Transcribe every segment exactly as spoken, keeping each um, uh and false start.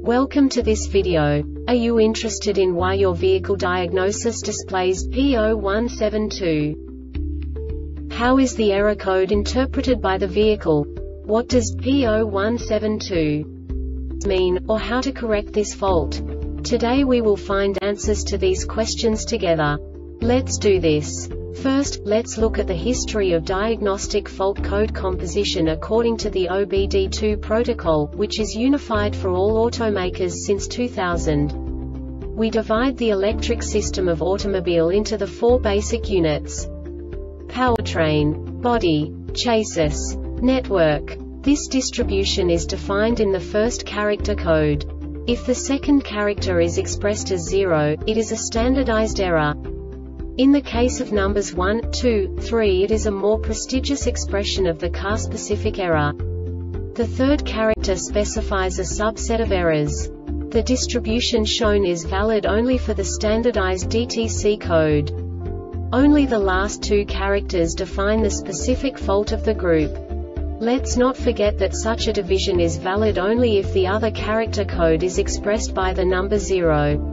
Welcome to this video. Are you interested in why your vehicle diagnosis displays P zero one seven two? How is the error code interpreted by the vehicle? What does P zero one seven two mean, or how to correct this fault? Today we will find answers to these questions together. Let's do this. First, let's look at the history of diagnostic fault code composition according to the O B D two protocol, which is unified for all automakers since two thousand. We divide the electric system of automobile into the four basic units: powertrain, body, chassis, network. This distribution is defined in the first character code. If the second character is expressed as zero, it is a standardized error. In the case of numbers one, two, three, it is a more prestigious expression of the car-specific error. The third character specifies a subset of errors. The distribution shown is valid only for the standardized D T C code. Only the last two characters define the specific fault of the group. Let's not forget that such a division is valid only if the other character code is expressed by the number zero.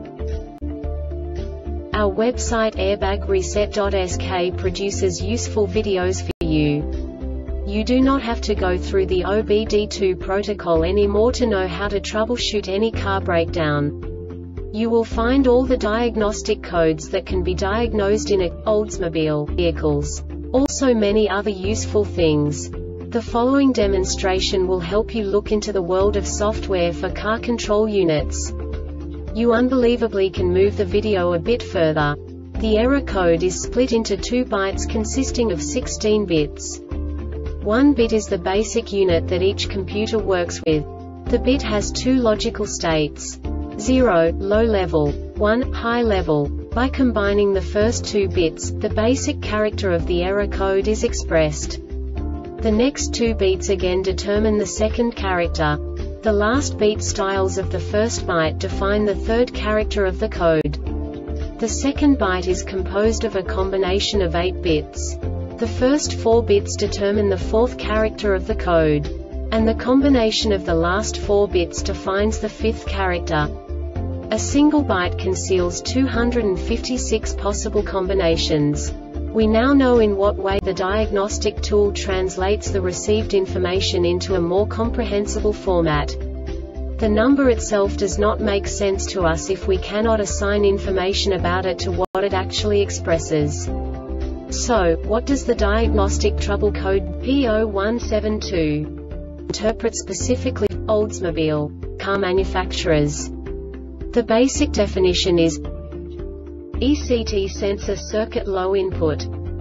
Our website airbag reset dot S K produces useful videos for you. You do not have to go through the O B D two protocol anymore to know how to troubleshoot any car breakdown. You will find all the diagnostic codes that can be diagnosed in Oldsmobile vehicles. Also many other useful things. The following demonstration will help you look into the world of software for car control units. You unbelievably can move the video a bit further. The error code is split into two bytes consisting of sixteen bits. One bit is the basic unit that each computer works with. The bit has two logical states: zero, low level, one, high level. By combining the first two bits, the basic character of the error code is expressed. The next two beats again determine the second character. The last beat styles of the first byte define the third character of the code. The second byte is composed of a combination of eight bits. The first four bits determine the fourth character of the code. And the combination of the last four bits defines the fifth character. A single byte conceals two hundred fifty-six possible combinations. We now know in what way the diagnostic tool translates the received information into a more comprehensible format. The number itself does not make sense to us if we cannot assign information about it to what it actually expresses. So, what does the diagnostic trouble code P zero one seven two interpret specifically for Oldsmobile car manufacturers? The basic definition is E C T sensor circuit low input.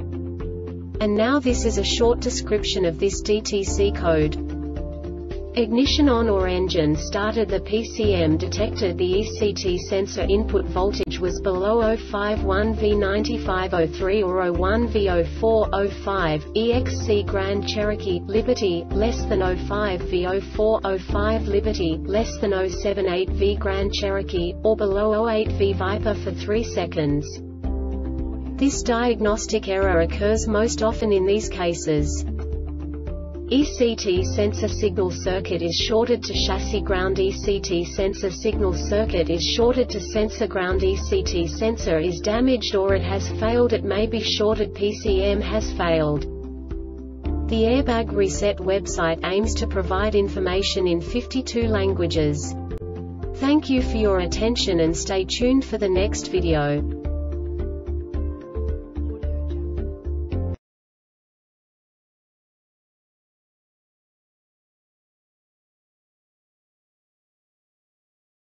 And now this is a short description of this D T C code. Ignition on or engine started. The P C M detected the E C T sensor input voltage was below zero five one volt ninety-five oh three or zero one volt zero four oh five, E X C Grand Cherokee, Liberty, less than zero five volt zero four oh five Liberty, less than zero seven eight volt Grand Cherokee, or below zero eight volt Viper for three seconds. This diagnostic error occurs most often in these cases. E C T sensor signal circuit is shorted to chassis ground. E C T sensor signal circuit is shorted to sensor ground. E C T sensor is damaged or it has failed. It may be shorted. P C M has failed. The Airbag Reset website aims to provide information in fifty-two languages. Thank you for your attention and stay tuned for the next video.